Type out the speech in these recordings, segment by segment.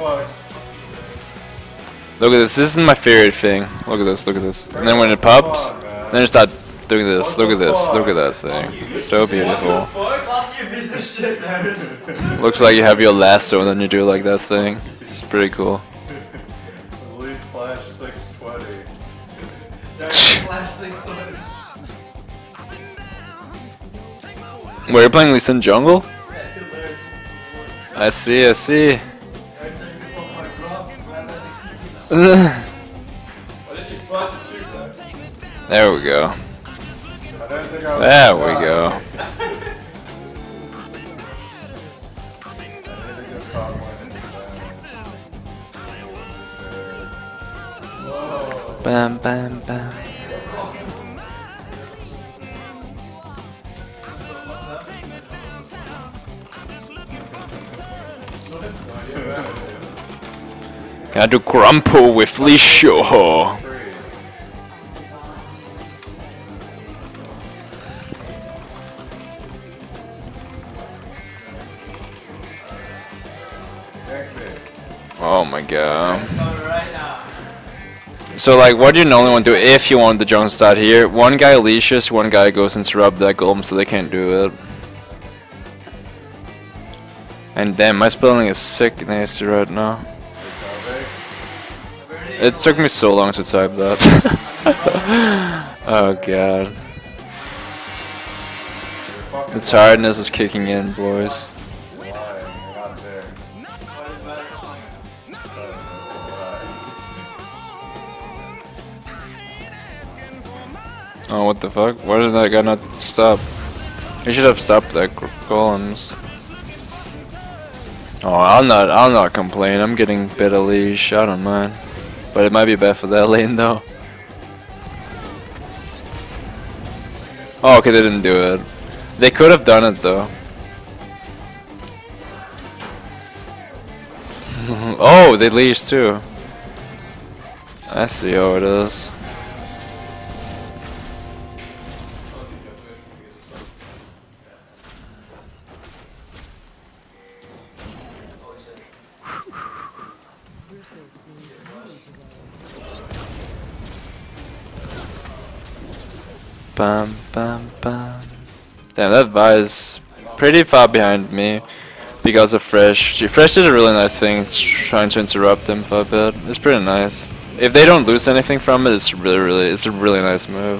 fuck? Look at this. This is my favorite thing. Look at this. Look at this. And then when it pops, then you start doing this. Look at this. Look at that thing. It's so beautiful. Looks like you have your lasso and then you do like that thing. It's pretty cool. Elite Flash 620. Flash 620. Were you playing Lee Sin jungle? I see, I see. There we go. There we go. Bam, bam, bam. Gotta do Grumpo with Lisho. Oh my god. So like what do you normally want to do if you want the jungle start here? One guy leashes, one guy goes and interrupt that golem so they can't do it. And damn, my spelling is sick nasty right now. It took me so long to type that. Oh god. The tiredness is kicking in, boys. Oh, what the fuck? Why did that guy not stop? He should have stopped that golems. Oh, I'll not complain. I'm getting better leash. I don't mind. But it might be bad for that lane though. Oh, okay, they didn't do it. They could have done it though. Oh, they leashed too. I see how it is. Bam, bam, bam. Damn, that Vi is pretty far behind me because of Fresh. Fresh did a really nice thing, it's trying to interrupt them for a bit. It's pretty nice. If they don't lose anything from it, it's a really nice move.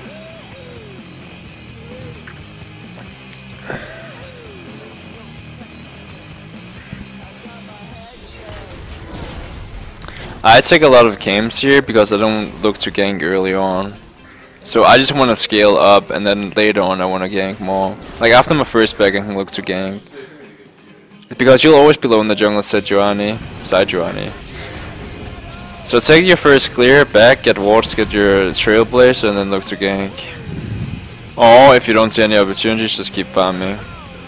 I take a lot of games here because I don't look to gank early on. So I just want to scale up and then later on I want to gank more. Like after my first back I can look to gank. Because you'll always be low in the jungle side Joanny. So take your first clear, back, get wards, get your Trailblazer and then look to gank. Or if you don't see any opportunities, just keep farming.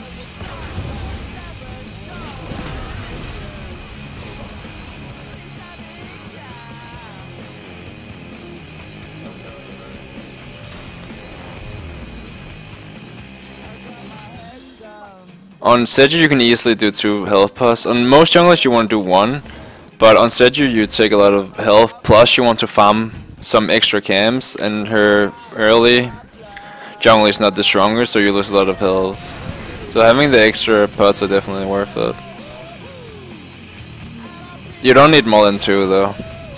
On Seju you can easily do 2 health plus. On most junglers you want to do 1, but on Seju you take a lot of health plus you want to farm some extra camps and her early jungle is not the strongest so you lose a lot of health. So having the extra pots are definitely worth it. You don't need more than 2 though.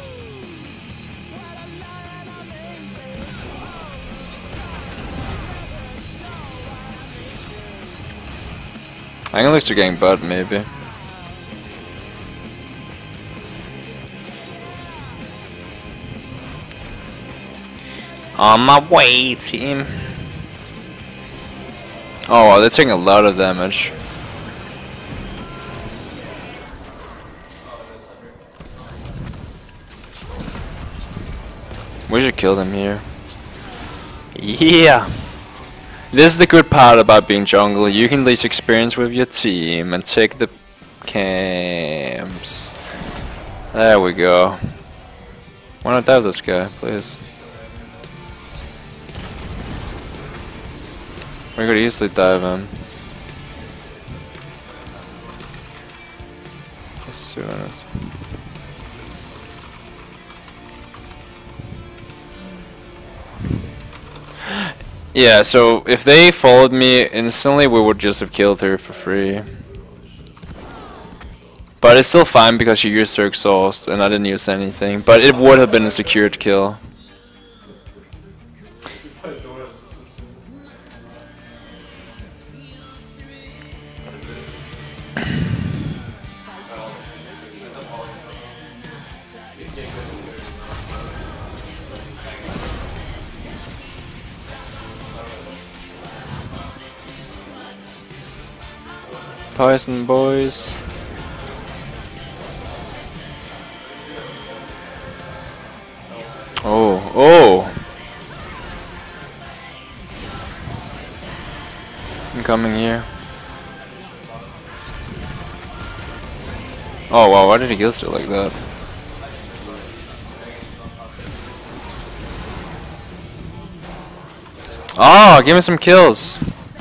I can look to gang bot maybe. On my way, team. Oh wow, they're taking a lot of damage. We should kill them here. Yeah! This is the good part about being jungle. You can least experience with your team and take the camps. There we go. Why not dive this guy, please? We could easily dive him. Yes, sir. be honest. Yeah, so if they followed me instantly, we would just have killed her for free. But it's still fine because she used her exhaust and I didn't use anything. But it would have been a secured kill. Poison boys. Oh, oh! I'm coming here. Oh wow, why did he kill her like that? Oh, give me some kills!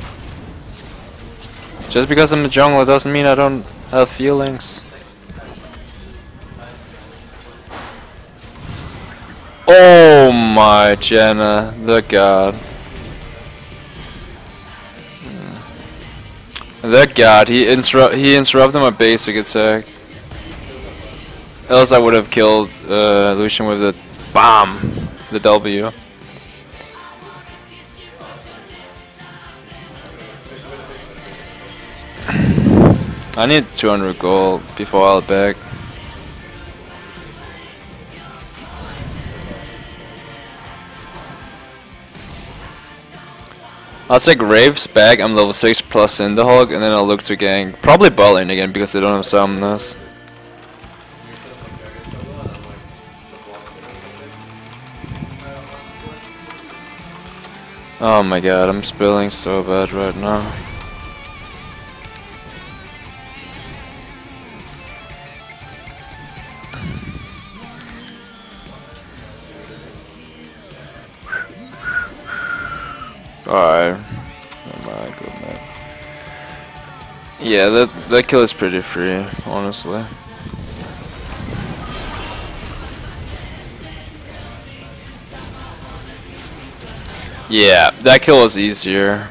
Just because I'm a jungler doesn't mean I don't have feelings. Oh my Jenna, the god. The god, he interrupted my basic attack. Else I would have killed Lucian with the bomb, the W. I need 200 gold before I'll back. I'll take Graves back, I'm level 6 plus in the Hog, and then I'll look to gank. Probably bot lane again because they don't have summoners. Oh my god, I'm spilling so bad right now. Alright. Oh my goodness. Yeah, that kill is pretty free, honestly. Yeah, that kill was easier.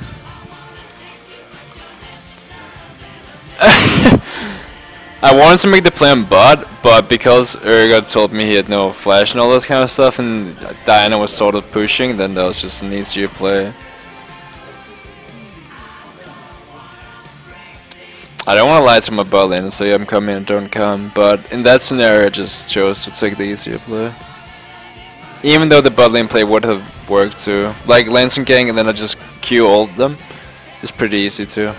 I wanted to make the play on bot, but because Urgot told me he had no flash and all that kind of stuff, and Diana was sort of pushing, then that was just an easier play. I don't want to lie to my bot lane and say I'm coming and don't come, but in that scenario I just chose to take the easier play. Even though the bot lane play would have worked too. Like Lancing Gang and then I just Q ult them. It's pretty easy too.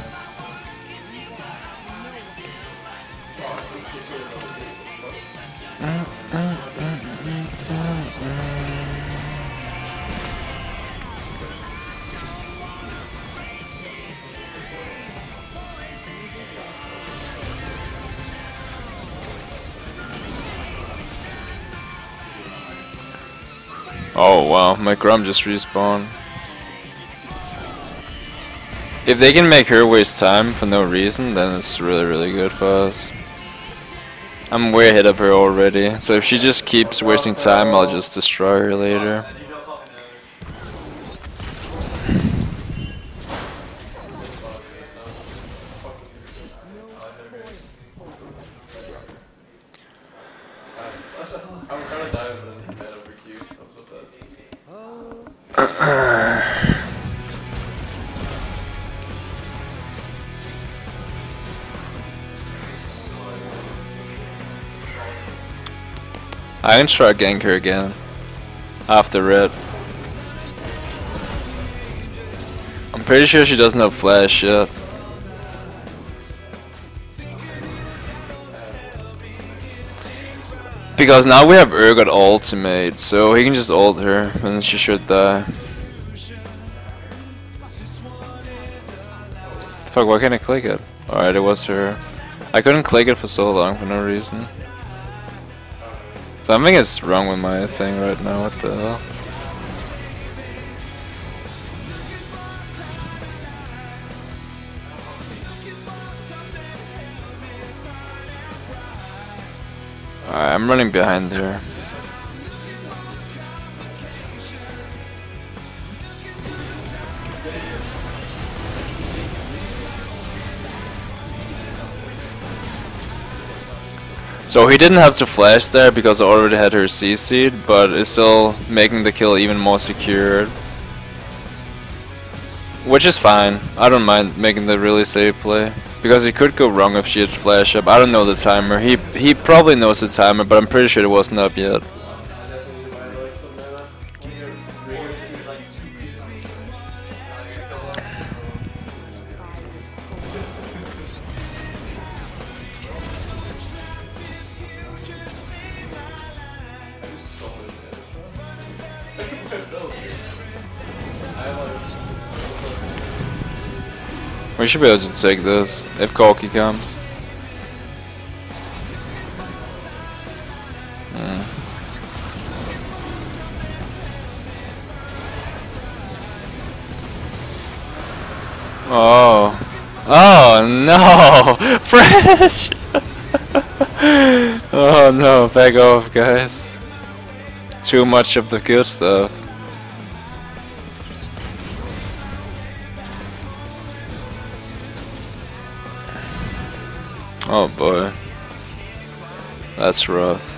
Oh wow, my Grum just respawned. If they can make her waste time for no reason, then it's really good for us. I'm way ahead of her already, so if she just keeps wasting time, I'll just destroy her later. I can try gank her again after red. I'm pretty sure she doesn't have flash yet. Because now we have Urgot ultimate, so he can just ult her and she should die. Fuck, why can't I click it? Alright, it was her. I couldn't click it for so long for no reason. Something is wrong with my thing right now, what the hell? Alright, I'm running behind her. So he didn't have to flash there because I already had her CC'd, but it's still making the kill even more secured. Which is fine. I don't mind making the really safe play. Because it could go wrong if she had flash up. I don't know the timer. He probably knows the timer, but I'm pretty sure it wasn't up yet. We should be able to take this if Corki comes. Oh. Oh no! Fresh! Oh no, back off guys. Too much of the good stuff. Oh boy. That's rough.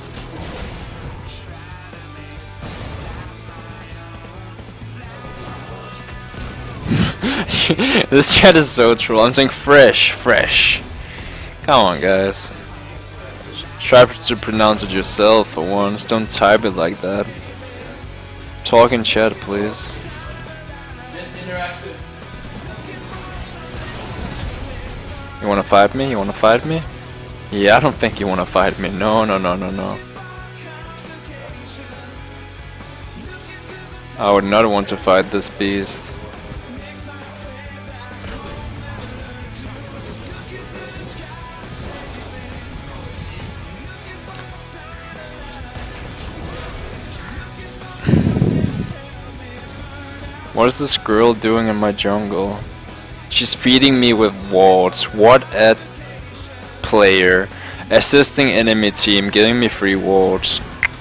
This chat is so troll. I'm saying fresh, fresh. Come on guys. Try to pronounce it yourself for once. Don't type it like that. Talk in chat please. Interactive. You wanna fight me? You wanna fight me? Yeah, I don't think you wanna fight me. No, no, no, no, no. I would not want to fight this beast. What is this girl doing in my jungle? She's feeding me with wards. What a player. Assisting enemy team, giving me free wards.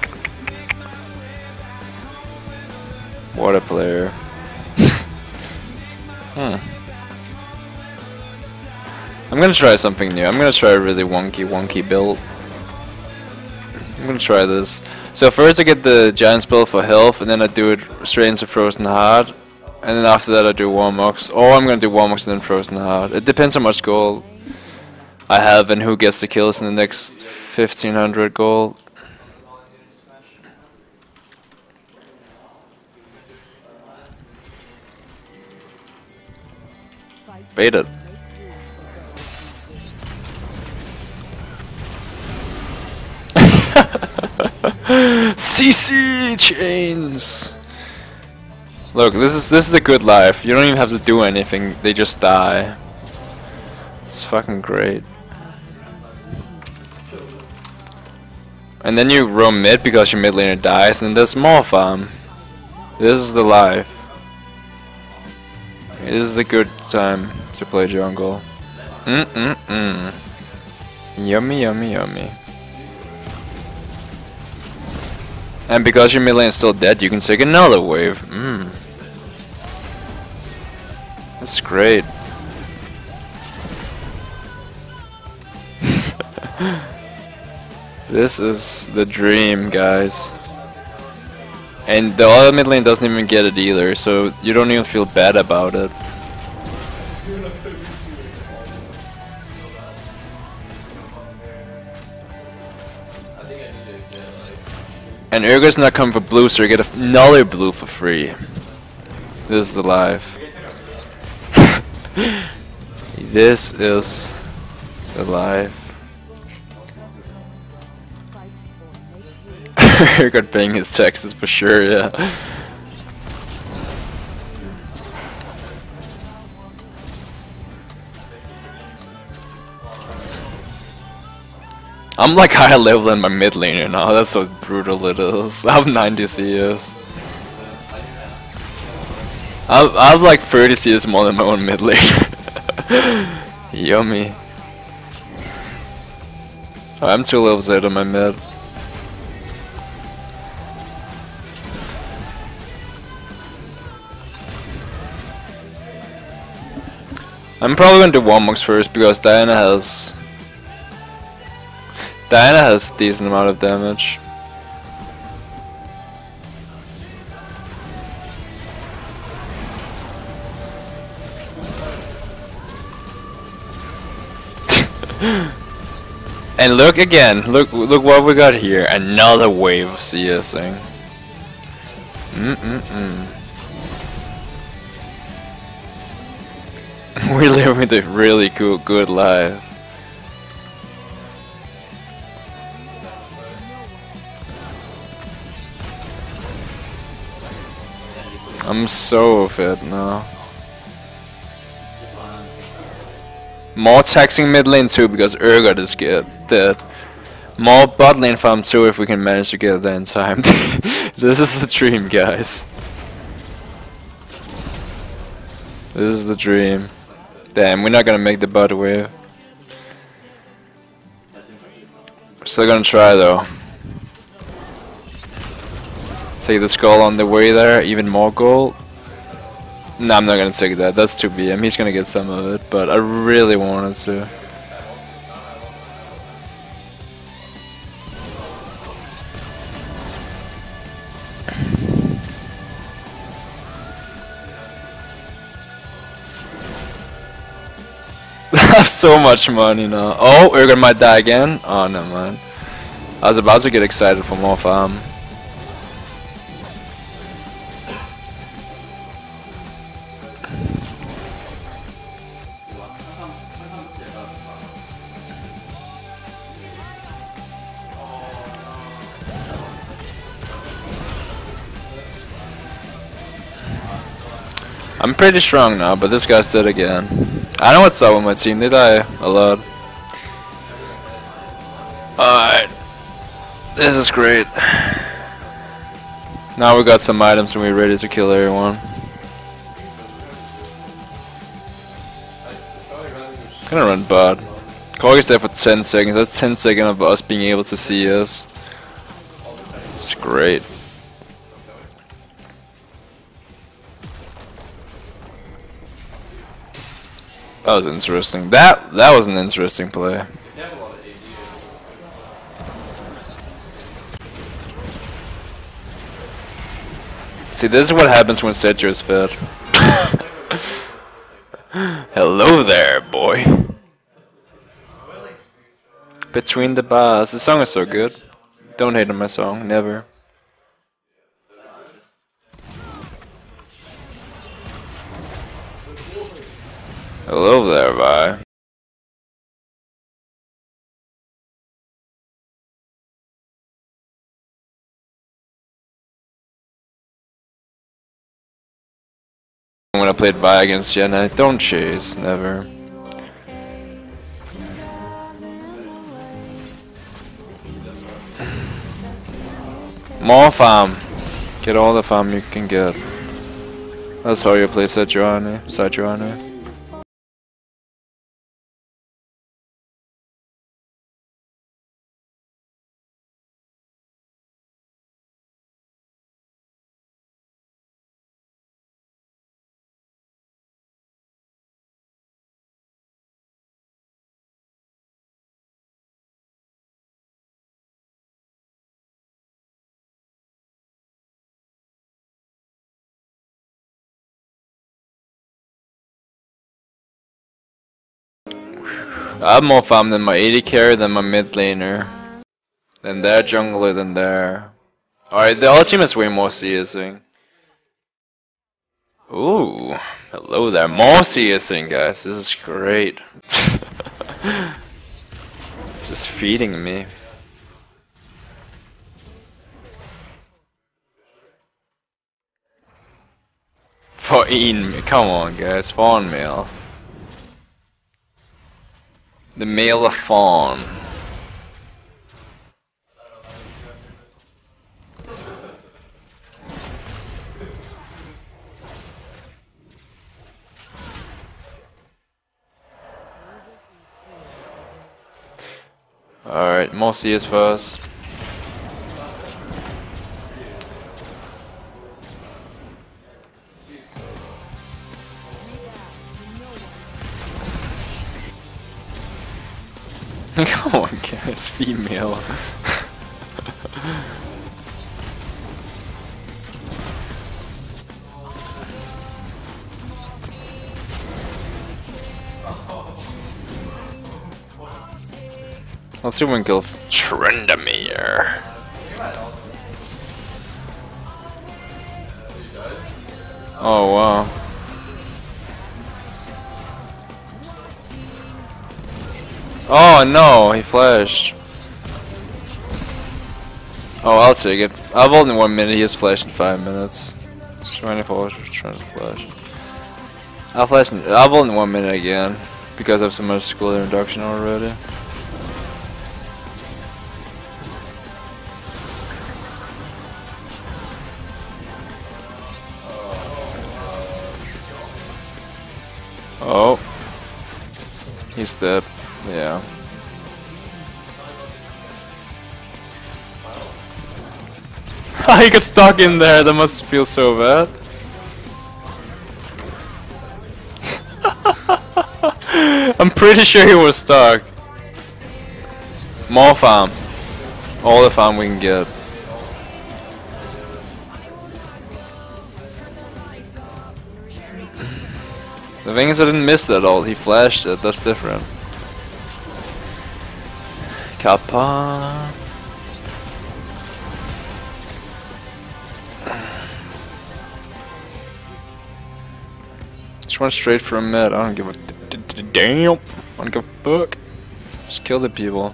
What a player. I'm gonna try something new. I'm gonna try a really wonky build. I'm gonna try this. So first I get the giant spell for health, and then I do it straight into Frozen Heart. And then after that I do Warmox. Or I'm gonna do Warmox and then Frozen Heart. It depends how much gold I have and who gets the kills in the next 1500 gold. Bait it. CC chains. Look, this is the good life. You don't even have to do anything. They just die. It's fucking great. And then you roam mid because your mid laner dies, and there's more farm. This is the life. This is a good time to play jungle. Yummy, yummy, yummy. And because your mid lane is still dead, you can take another wave. That's great. This is the dream, guys. And the other mid lane doesn't even get it either, so you don't even feel bad about it. And Urgo's not coming for blue, so you get another blue for free. This is the life. This is the life. Urgo paying his taxes for sure, yeah. I'm like higher level than my mid laner now, that's how brutal it is. I have 90 CS. I have like 30 CS more than my own mid laner. Yummy. I'm 2 levels ahead of my mid. I'm probably gonna do Warmogs first because Diana has a decent amount of damage. And look again, look what we got here. Another wave of CSing. We're living a really cool, good life. I'm so fit now. More taxing mid lane too because Urgot is dead. More bot lane farm too if we can manage to get there in time. This is the dream, guys. This is the dream. Damn, we're not gonna make the bot wave. Still gonna try though. Take the skull on the way there, even more gold. No, I'm not gonna take that. That's 2 BM. He's gonna get some of it, but I really wanted to. I have so much money now. Oh, Urgot might die again. Oh, never mind. I was about to get excited for more farm. I'm pretty strong now, but this guy's dead again. I know what's up with my team, they die a lot. Alright. This is great. Now we got some items and we're ready to kill everyone. Gonna run bot. Korg is there for 10 seconds, that's 10 seconds of us being able to see us. It's great. That was interesting. That was an interesting play. See, this is what happens when Setjo is fed. Hello there, boy. Between the bars. The song is so good. Don't hate on my song, never. Hello there, bye. When I played Vi against Jenna, don't chase, never. More farm. Get all the farm you can get. That's how you play Sejuani. I have more farm than my AD carry, than my mid laner, than their jungler, than their... Alright, the whole team is way more CSing. Ooh, hello there, more CSing, guys, this is great. Just feeding me. For Ian, come on guys, Fawn Mail. The Mail of Fawn. Alright, more CS first. Come on, guys, female. Let's see if we can kill Trendamere. Oh wow. Oh no, he flashed. Oh, I'll take it. I've ult in 1 minute, he has flashed in 5 minutes. 24 trying to flash. I'll ult in 1 minute again because I have so much school introduction already. Oh, he's dead. Yeah. He got stuck in there. That must feel so bad. I'm pretty sure he was stuck. More farm. All the farm we can get. The thing is, I didn't miss that ult. He flashed it. That's different. Kappa. Just run straight for a mid. I don't give a damn. I don't give a fuck. Just kill the people.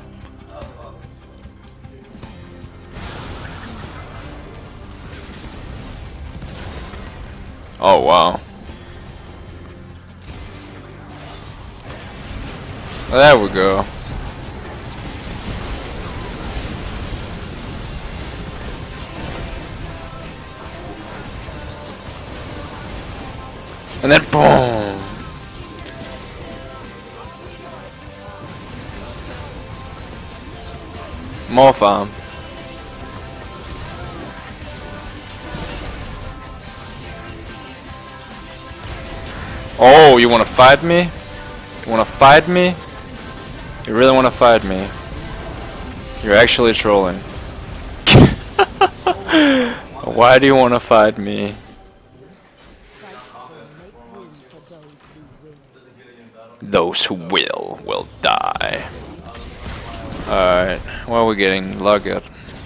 Oh wow. There we go. And then boom. More farm. Oh, you wanna fight me? You wanna fight me? You really wanna fight me? You're actually trolling. Why do you wanna fight me? Those who will die. Alright, what are we getting? Logit.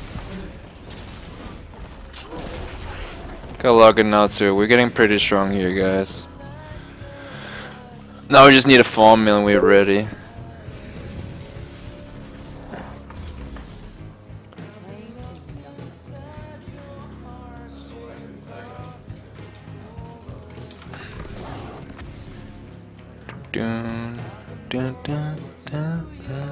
Got Logit now too. We're getting pretty strong here, guys. Now we just need a farm mill and we're ready. Dun, dun, dun, dun,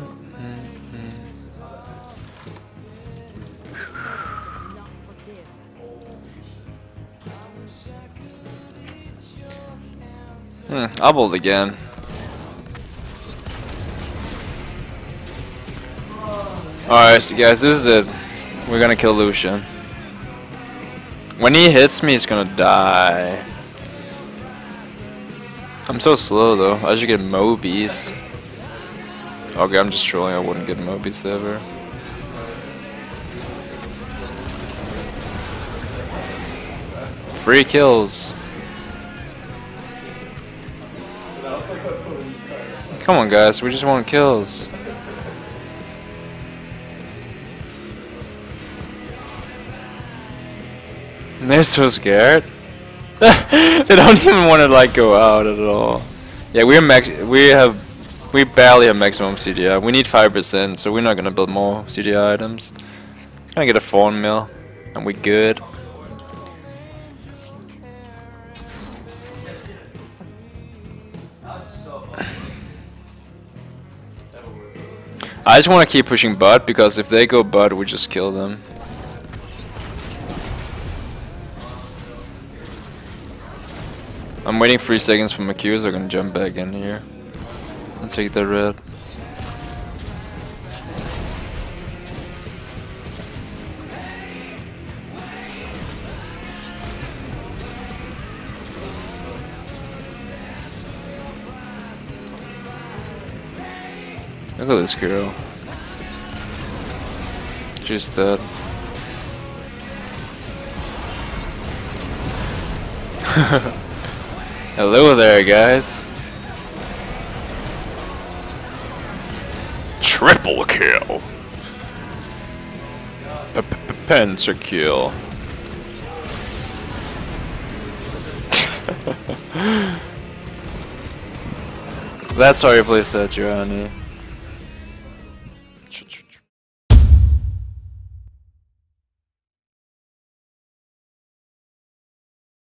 I'll ult again. Alright, so guys, this is it. We're gonna kill Lucian. When he hits me, he's gonna die. I'm so slow though. I should get Mobies. Okay, I'm just trolling. I wouldn't get Mobies ever. Free kills. Come on, guys. We just want kills. And they're so scared. They don't even want to like go out at all. Yeah, we barely have maximum CDI. We need 5%, so we're not gonna build more CDI items. Gonna get a phone mill, and we good. I just want to keep pushing bot because if they go bot, we just kill them. I'm waiting 3 seconds for my Qs. I'm gonna jump back in here and take the red. Look at this girl. She's dead. Hello there, guys. Triple kill. Pentakill. That's how you play that, Giovanni.